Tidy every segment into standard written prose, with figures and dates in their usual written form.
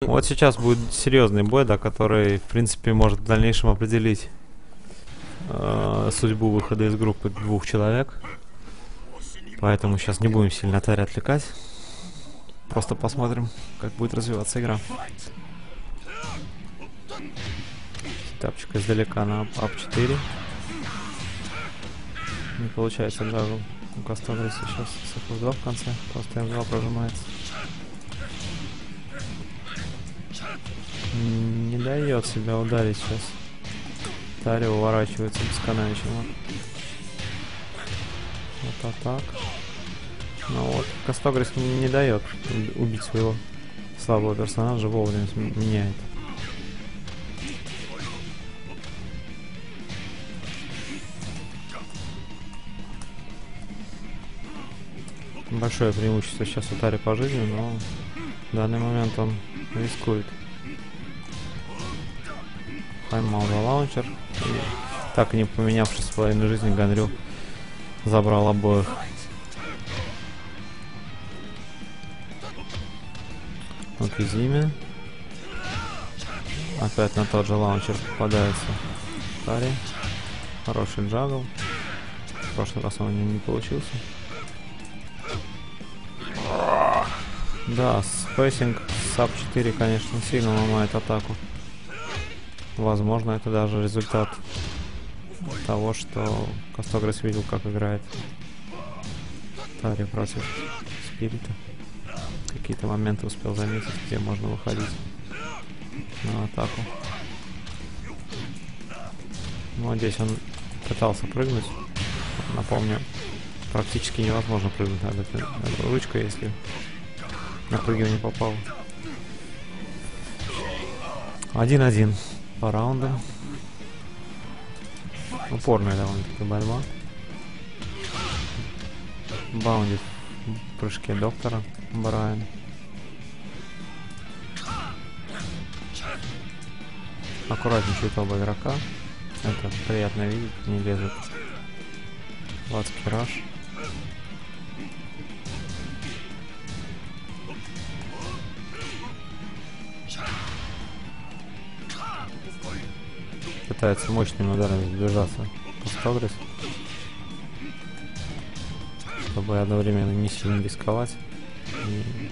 Вот сейчас будет серьезный бой, да, который, в принципе, может в дальнейшем определить судьбу выхода из группы двух человек. Поэтому сейчас не будем сильно Атари отвлекать. Просто посмотрим, как будет развиваться игра. Тапчик издалека на ап4. Не получается джагл. У Кастогриса сейчас F2 в конце. Просто F2 прожимается. Не дает себя ударить сейчас. Тари уворачивается бесконечно. Вот так. Ну вот, Кастогрис не дает убить своего слабого персонажа, вовремя меняет. Большое преимущество сейчас у Тари по жизни, но в данный момент он рискует. Поймал за лаунчер. И так и не поменявшись с половиной жизни, Ганрю забрал обоих. Кизиме. Опять на тот же лаунчер попадается Тари. Хороший джагл. В прошлый раз он не получился. Да, спейсинг с ап4, конечно, сильно ломает атаку. Возможно, это даже результат того, что Кастогрис видел, как играет Тари против Спирита. Какие-то моменты успел заметить, где можно выходить на атаку. Ну, здесь он пытался прыгнуть. Напомню, практически невозможно прыгнуть над этой ручкой, если напрыгивание попало. 1-1 по раундам. Упорная довольно-таки борьба. Баундит в прыжке доктора Брайан. Аккуратничает оба игрока. Это приятно видеть, не лезут в адский раш. Пытается мощным ударом сближаться Кастогрис, чтобы одновременно не сильно рисковать и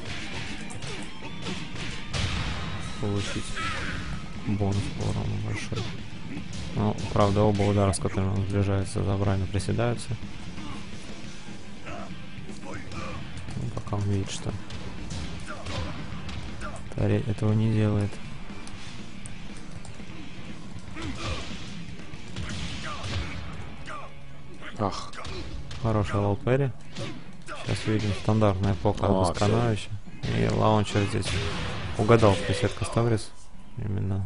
получить бонус по урону большой. Но, правда, оба удара, с которыми он сближается, забрально приседаются. Ну, пока он видит, что Тари этого не делает. Ах. Хороший лоу-перри. Сейчас видим стандартная пока от Бескановича. И лаунчер здесь угадал пресет Кастогрис. Именно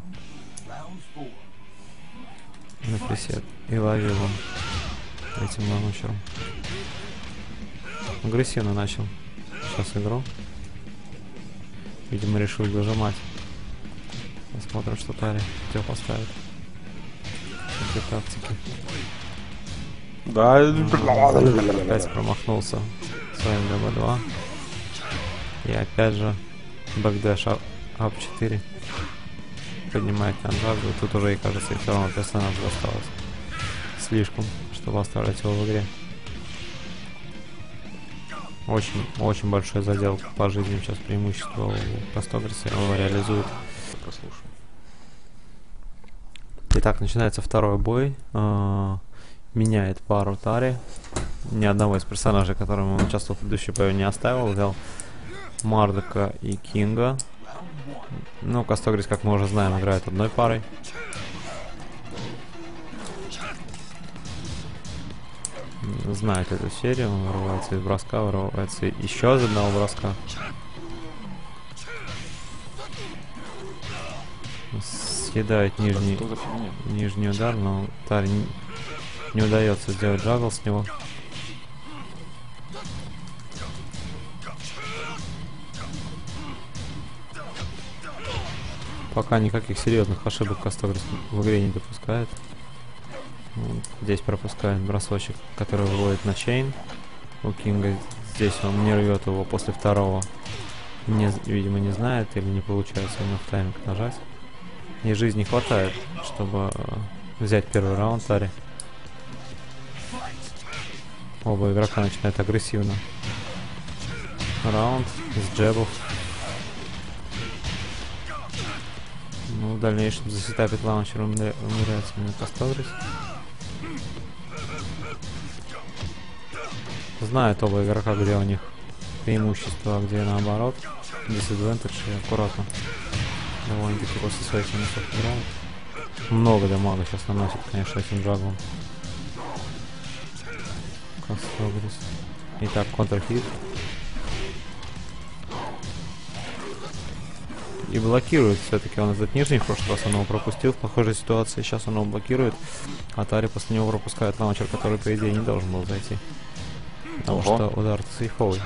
на пресет. И ловил он этим лаунчером. Агрессивно начал сейчас игру. Видимо, решил дожимать. Посмотрим, что Тари хотел поставить. Эти тактики. Да. Опять промахнулся своим ДБ2. И опять же бэкдэш ап4. Поднимает анжагу. Тут уже, и кажется, и второму персонажу осталось слишком, чтобы оставлять его в игре. Очень большой задел по жизни сейчас преимущество у Кастогриса. Его реализует. Послушай. Итак, начинается второй бой. Меняет пару Тари. Ни одного из персонажей, которым он участвовал в предыдущей бою, не оставил. Взял Мардока и Кинга. Ну, Кастогрис, как мы уже знаем, играет одной парой. Знает эту серию. Он вырывается из броска, вырывается еще из одного броска. Съедает нижний удар, но Тари не удается сделать джагл с него. Пока никаких серьезных ошибок Кастогрис в игре не допускает. Здесь пропускает бросочек, который выводит на чейн. У Кинга здесь он не рвет его после второго. видимо, не знает или не получается ему в тайминг нажать. И жизни не хватает, чтобы взять первый раунд Тари. Оба игрока начинают агрессивно. Раунд из джебов. Ну, в дальнейшем засетапит лаунчер, умирается именно Кастогрис. Знают оба игрока, где у них преимущество, а где наоборот. Disadvantage, и аккуратно. Довольно-таки после своих минусов играют. Много дамага сейчас наносит, конечно, этим джаглом. Кастогрис. Итак, контрхит. И блокирует все-таки он этот нижний, в прошлый раз он его пропустил в похожей ситуации, сейчас он его блокирует, а Тари после него пропускает лаунчер, который по идее не должен был зайти. Потому что удар сейфовый.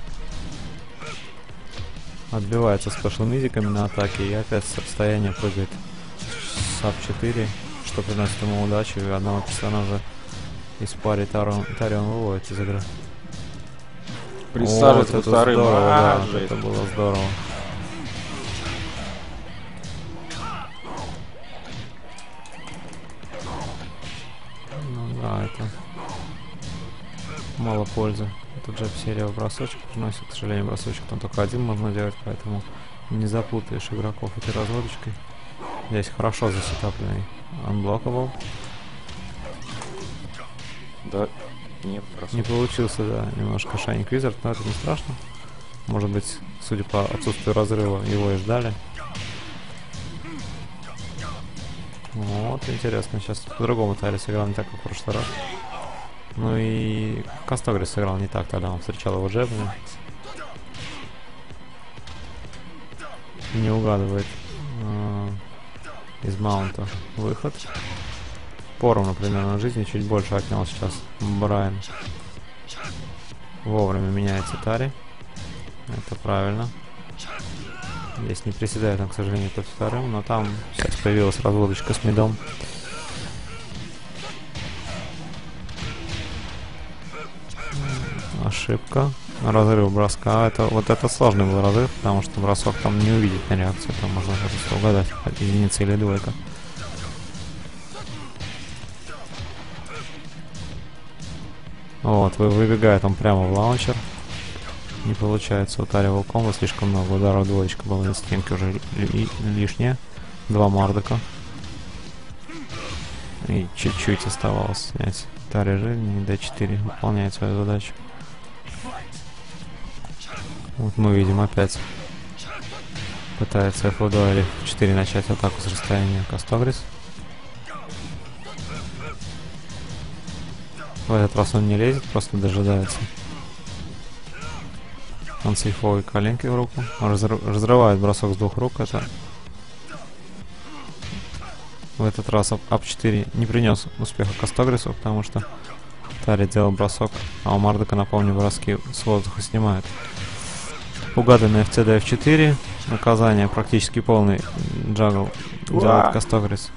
Отбивается спешл мизиками на атаке и опять с расстояния прыгает САП 4, что приносит ему удачу, и одного персонажа из пари Тарион выводит из игры. Присаживается вот это вторым. здорово, да, это было здорово. Ну да, это мало пользы. Этот джеб серия в бросочек приносит, к сожалению, бросочек там только один можно делать, поэтому не запутаешь игроков этой разводочкой. Здесь хорошо засетапленный unblockable. Да, нет, Не получился, да, немножко Shining Wizard, но это не страшно. Может быть, судя по отсутствию разрыва, его и ждали. Вот, интересно, сейчас по-другому Тари сыграл не так, как в прошлый раз. Ну и Кастогрис сыграл не так, тогда он встречал его джебами. Не угадывает из маунта выход. Поровну примерно жизни, чуть больше отнял сейчас Брайан. Вовремя меняется Тари. Это правильно. Здесь не приседает он, к сожалению, под вторым, но там сейчас появилась разводочка с мидом. Ошибка. Разрыв броска. Вот это сложный был разрыв, потому что бросок там не увидеть на реакцию. Там можно просто угадать, единица или двойка. Вот, выбегает он прямо в лаунчер. Не получается у Тари комбо, слишком много ударов, двоечка была на стенке уже лишняя. Два мардока. И чуть-чуть оставалось снять Тари жизни, D4 выполняет свою задачу. Вот мы видим опять пытается F2 или F4 начать атаку с расстояния Кастогрис. В этот раз он не лезет, просто дожидается. Он сейфовый коленки в руку. Он разрывает бросок с двух рук. Это в этот раз АП4 не принес успеха Кастогрису, потому что Тари делал бросок, а у Мардока, напомню, броски с воздуха снимает. Угаданный FCD F4. Наказание практически полный джагл делает Кастогрис.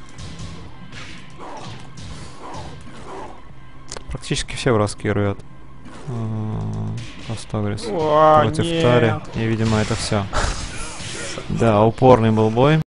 Практически все броски рвет Кастогрис против Тари. И, видимо, это все. Да, упорный был бой.